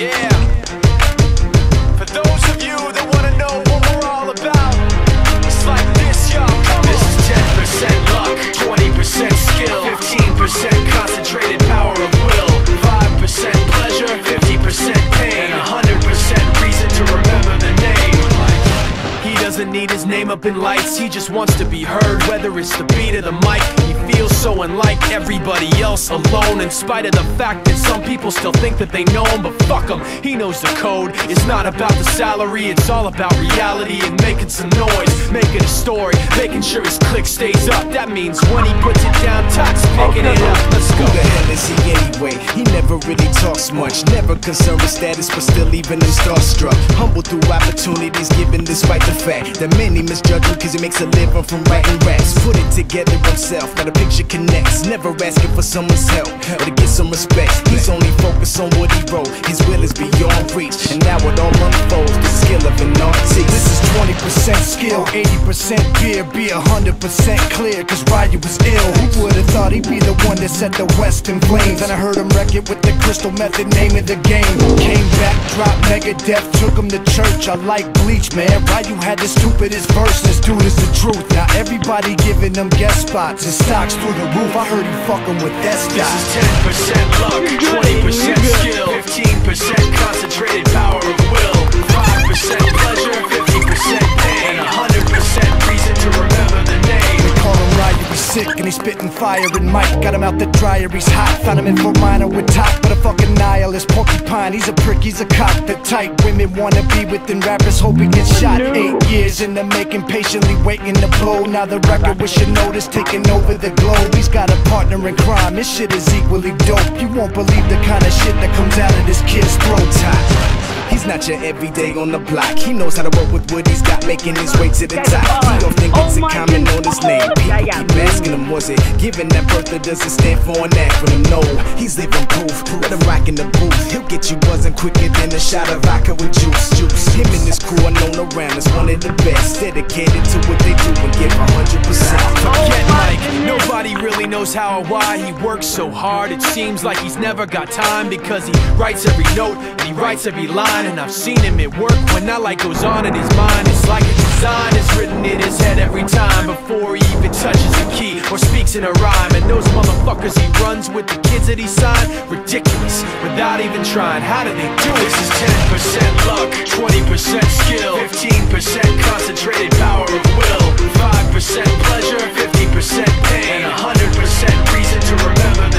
Yeah. For those of you that wanna know what we're all about, it's like this, y'all. This is 10% luck, 20% skill, 15% concentrated power of will, 5% pleasure, 50% pain, and 100% reason to remember the name. He doesn't need his name up in lights, he just wants to be heard, whether it's the beat or the mic. He feels so unlike everybody else, alone, in spite of the fact that some people still think that they know him. But fuck him, he knows the code. It's not about the salary, it's all about reality and making some noise, making a story, making sure his click stays up. That means when he puts it down, Tox picking it up. Let's go. Who the hell is he anyway? He never really talks much, never concerned with status, but still even him starstruck. Humble through opportunities given despite the fact that many misjudge him cause he makes a living from writing raps. Put it together himself, now the picture connects, never asking for someone's help or to get some respect. He's only focused on what he wrote, his will is beyond reach, and now it all unfolds, the skill of an artist. This is 20% skill, 80% fear, be 100% clear, cause Ryu was ill. Who would've thought he'd be the one that set the West in flames? And I heard him wreck it with the crystal method, name of the game. Came back, dropped Megadeth, took him to church. I like Bleach, man. Ryu had the stupidest verse, this dude is the truth. Now everybody giving them guest spots, his stocks through the roof. I heard he fucking with that This is 10% luck, 20% skill, 15% concentrated power of will, 5% pleasure, 50% pain, and 100% reason to remember the name. They call him Ryu, he's sick and he's spitting fire. And Mike got him out the dryer, he's hot. Found him in Fort Minor with top, but a fucking nihilist porcupine. He's a prick, he's a cock. The type women wanna be within rappers, hope he gets shot. 8 years in the making, patiently waiting to blow. Now the record with your notice taking over the globe. He's got a partner in crime, this shit is equally dope. You won't believe the kind of shit that comes out of this kid's throat. He's not your everyday on the block. He knows how to work with what he's got, making his way to the top. He don't think it's a comment on his name. People keep asking him, was it given that birth or does it stand for an acronym? No, he's living proof. Let him rock in the booth. He'll get you buzzing quicker than a shot of vodka with juice. Him and his crew are known around as one of the best, dedicated to what they do and give 100%. Forget Mike, nobody really knows how or why he works so hard. It seems like he's never got time, because he writes every note and he writes every line. And I've seen him at work when that light goes on in his mind. It's like a design is written in his head every time, before he even touches a key or speaks in a rhyme. And those motherfuckers he runs with, the kids that he signed, ridiculous, without even trying. How do they do it? This is 10% luck, 20% skill, 15% concentrated power of will, 5% pleasure, 50% pain, and 100% reason to remember